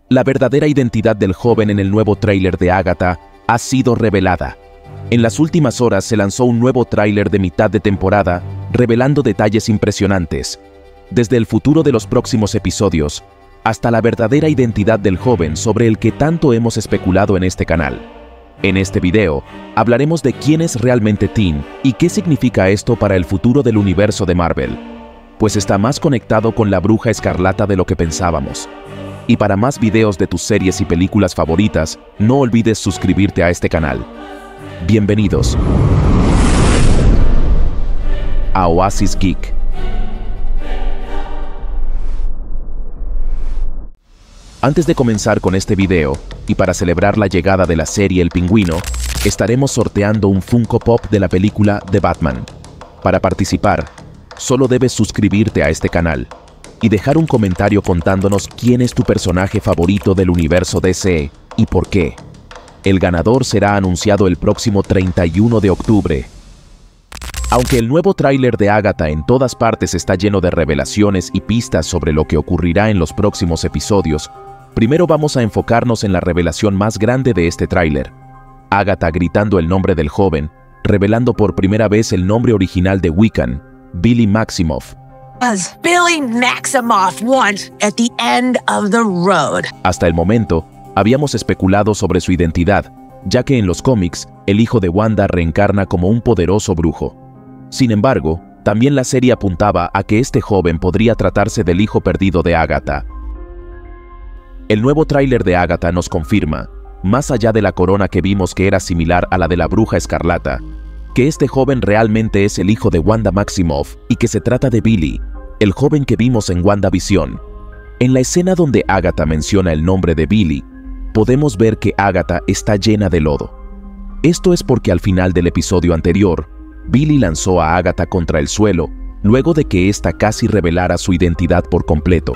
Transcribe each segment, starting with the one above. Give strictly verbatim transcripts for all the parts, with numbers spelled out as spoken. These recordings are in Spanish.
La verdadera identidad del joven en el nuevo tráiler de Agatha ha sido revelada. En las últimas horas se lanzó un nuevo tráiler de mitad de temporada, revelando detalles impresionantes. Desde el futuro de los próximos episodios, hasta la verdadera identidad del joven sobre el que tanto hemos especulado en este canal. En este video, hablaremos de quién es realmente Tim y qué significa esto para el futuro del universo de Marvel, pues está más conectado con la Bruja Escarlata de lo que pensábamos. Y para más videos de tus series y películas favoritas, no olvides suscribirte a este canal. Bienvenidos a Oasis Geek. Antes de comenzar con este video, y para celebrar la llegada de la serie El Pingüino, estaremos sorteando un Funko Pop de la película de Batman. Para participar, solo debes suscribirte a este canal y dejar un comentario contándonos quién es tu personaje favorito del universo D C y por qué. El ganador será anunciado el próximo treinta y uno de octubre. Aunque el nuevo tráiler de Agatha en todas partes está lleno de revelaciones y pistas sobre lo que ocurrirá en los próximos episodios, primero vamos a enfocarnos en la revelación más grande de este tráiler. Agatha gritando el nombre del joven, revelando por primera vez el nombre original de Wiccan, Billy Maximoff. As Billy Maximoff once at the end of the road. Hasta el momento, habíamos especulado sobre su identidad, ya que en los cómics, el hijo de Wanda reencarna como un poderoso brujo. Sin embargo, también la serie apuntaba a que este joven podría tratarse del hijo perdido de Agatha. El nuevo tráiler de Agatha nos confirma, más allá de la corona que vimos que era similar a la de la Bruja Escarlata, que este joven realmente es el hijo de Wanda Maximoff y que se trata de Billy, el joven que vimos en WandaVision. En la escena donde Agatha menciona el nombre de Billy, podemos ver que Agatha está llena de lodo. Esto es porque al final del episodio anterior, Billy lanzó a Agatha contra el suelo, luego de que ésta casi revelara su identidad por completo.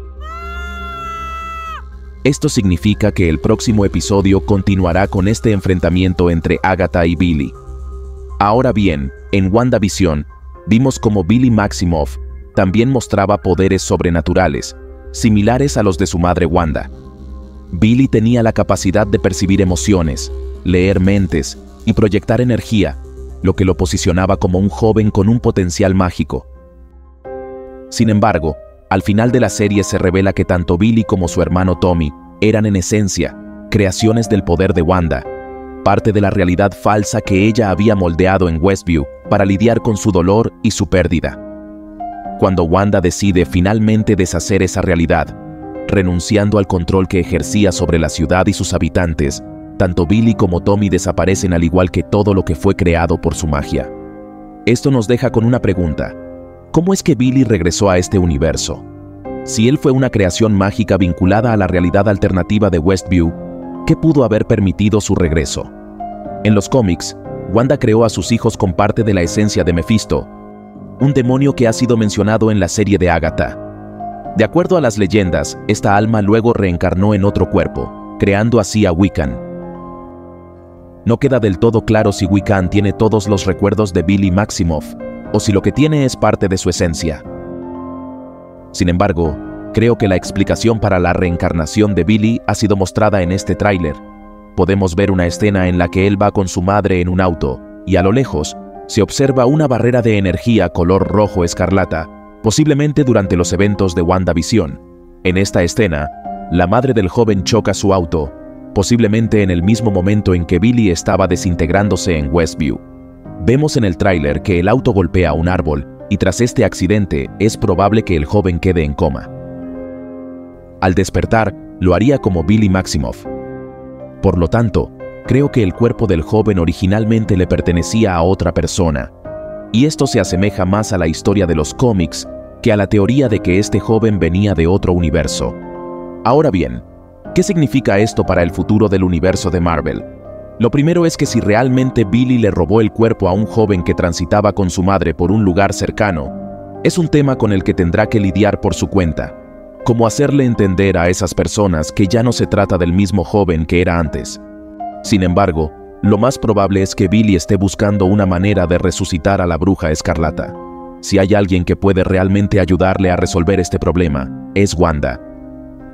Esto significa que el próximo episodio continuará con este enfrentamiento entre Agatha y Billy. Ahora bien, en WandaVision, vimos como Billy Maximoff también mostraba poderes sobrenaturales, similares a los de su madre Wanda. Billy tenía la capacidad de percibir emociones, leer mentes y proyectar energía, lo que lo posicionaba como un joven con un potencial mágico. Sin embargo, al final de la serie se revela que tanto Billy como su hermano Tommy eran en esencia creaciones del poder de Wanda, parte de la realidad falsa que ella había moldeado en Westview para lidiar con su dolor y su pérdida. Cuando Wanda decide finalmente deshacer esa realidad, renunciando al control que ejercía sobre la ciudad y sus habitantes, tanto Billy como Tommy desaparecen al igual que todo lo que fue creado por su magia. Esto nos deja con una pregunta: ¿cómo es que Billy regresó a este universo? Si él fue una creación mágica vinculada a la realidad alternativa de Westview, ¿qué pudo haber permitido su regreso? En los cómics, Wanda creó a sus hijos con parte de la esencia de Mephisto, un demonio que ha sido mencionado en la serie de Agatha. De acuerdo a las leyendas, esta alma luego reencarnó en otro cuerpo, creando así a Wiccan. No queda del todo claro si Wiccan tiene todos los recuerdos de Billy Maximoff, o si lo que tiene es parte de su esencia. Sin embargo, creo que la explicación para la reencarnación de Billy ha sido mostrada en este tráiler. Podemos ver una escena en la que él va con su madre en un auto, y a lo lejos, se observa una barrera de energía color rojo escarlata, posiblemente durante los eventos de WandaVision. En esta escena, la madre del joven choca su auto, posiblemente en el mismo momento en que Billy estaba desintegrándose en Westview. Vemos en el tráiler que el auto golpea un árbol, y tras este accidente es probable que el joven quede en coma. Al despertar, lo haría como Billy Maximoff. Por lo tanto, creo que el cuerpo del joven originalmente le pertenecía a otra persona, y esto se asemeja más a la historia de los cómics que a la teoría de que este joven venía de otro universo. Ahora bien, ¿qué significa esto para el futuro del universo de Marvel? Lo primero es que si realmente Billy le robó el cuerpo a un joven que transitaba con su madre por un lugar cercano, es un tema con el que tendrá que lidiar por su cuenta. Cómo hacerle entender a esas personas que ya no se trata del mismo joven que era antes. Sin embargo, lo más probable es que Billy esté buscando una manera de resucitar a la Bruja Escarlata. Si hay alguien que puede realmente ayudarle a resolver este problema, es Wanda.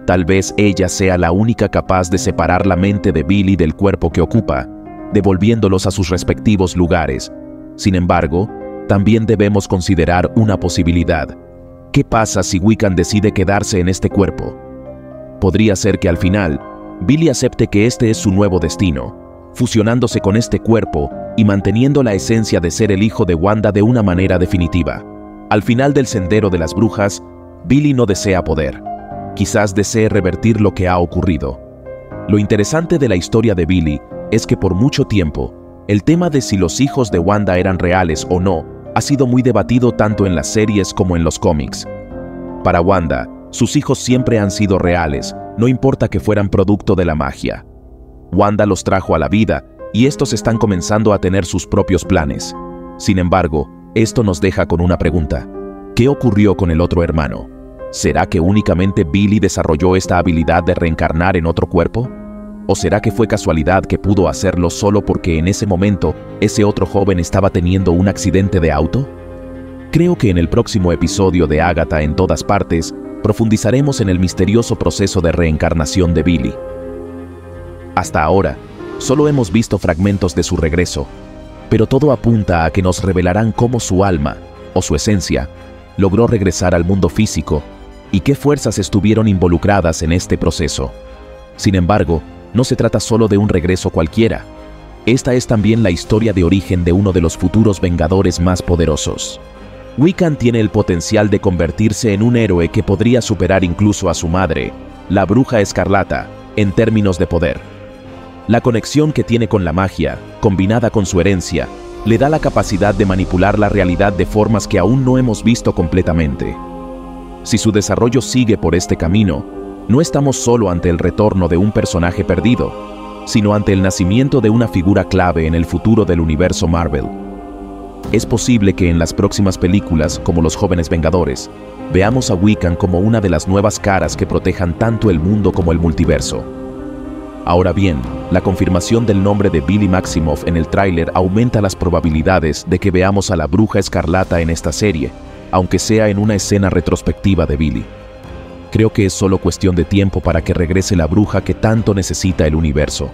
Tal vez ella sea la única capaz de separar la mente de Billy del cuerpo que ocupa, devolviéndolos a sus respectivos lugares. Sin embargo, también debemos considerar una posibilidad. ¿Qué pasa si Wiccan decide quedarse en este cuerpo? Podría ser que al final, Billy acepte que este es su nuevo destino, fusionándose con este cuerpo y manteniendo la esencia de ser el hijo de Wanda de una manera definitiva. Al final del sendero de las brujas, Billy no desea poder. Quizás desee revertir lo que ha ocurrido. Lo interesante de la historia de Billy es que por mucho tiempo, el tema de si los hijos de Wanda eran reales o no ha sido muy debatido tanto en las series como en los cómics. Para Wanda, sus hijos siempre han sido reales, no importa que fueran producto de la magia. Wanda los trajo a la vida y estos están comenzando a tener sus propios planes. Sin embargo, esto nos deja con una pregunta. ¿Qué ocurrió con el otro hermano? ¿Será que únicamente Billy desarrolló esta habilidad de reencarnar en otro cuerpo? ¿O será que fue casualidad que pudo hacerlo solo porque en ese momento ese otro joven estaba teniendo un accidente de auto? Creo que en el próximo episodio de Agatha en todas partes, profundizaremos en el misterioso proceso de reencarnación de Billy. Hasta ahora, solo hemos visto fragmentos de su regreso, pero todo apunta a que nos revelarán cómo su alma, o su esencia, logró regresar al mundo físico y qué fuerzas estuvieron involucradas en este proceso. Sin embargo, no se trata solo de un regreso cualquiera. Esta es también la historia de origen de uno de los futuros Vengadores más poderosos. Wiccan tiene el potencial de convertirse en un héroe que podría superar incluso a su madre, la Bruja Escarlata, en términos de poder. La conexión que tiene con la magia, combinada con su herencia, le da la capacidad de manipular la realidad de formas que aún no hemos visto completamente. Si su desarrollo sigue por este camino, no estamos solo ante el retorno de un personaje perdido, sino ante el nacimiento de una figura clave en el futuro del universo Marvel. Es posible que en las próximas películas, como Los Jóvenes Vengadores, veamos a Wiccan como una de las nuevas caras que protejan tanto el mundo como el multiverso. Ahora bien, la confirmación del nombre de Billy Maximoff en el tráiler aumenta las probabilidades de que veamos a la Bruja Escarlata en esta serie, aunque sea en una escena retrospectiva de Billy. Creo que es solo cuestión de tiempo para que regrese la bruja que tanto necesita el universo.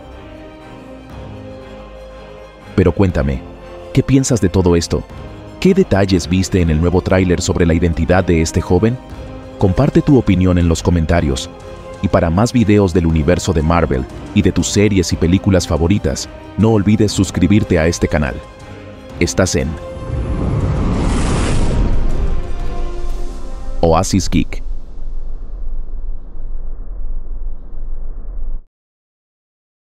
Pero cuéntame, ¿qué piensas de todo esto? ¿Qué detalles viste en el nuevo tráiler sobre la identidad de este joven? Comparte tu opinión en los comentarios. Y para más videos del universo de Marvel y de tus series y películas favoritas, no olvides suscribirte a este canal. Estás en Oasis Geek.